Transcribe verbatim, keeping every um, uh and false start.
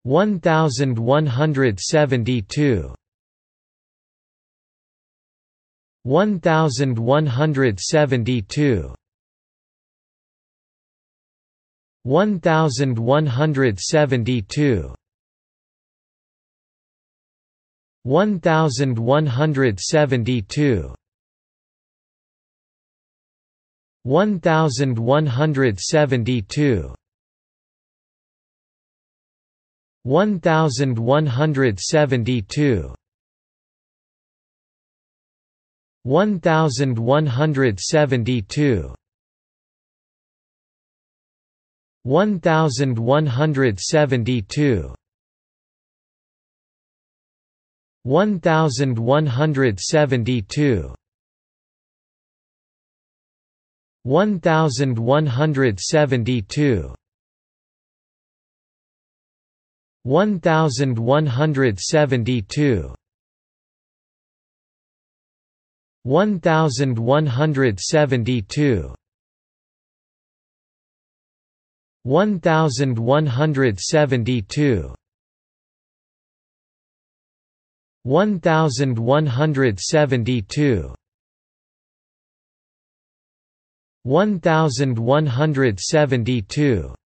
one thousand one hundred seventy-two, one thousand one hundred seventy-two, one thousand one hundred seventy-two, one thousand one hundred seventy-two, one thousand one hundred seventy-two, one thousand one hundred seventy-two, one thousand one hundred seventy-two, one thousand one hundred seventy-two, one thousand one hundred seventy-two, one thousand one hundred seventy-two, one thousand one hundred seventy-two, one thousand one hundred seventy-two, one thousand one hundred seventy-two, one thousand one hundred seventy-two, one thousand one hundred seventy-two,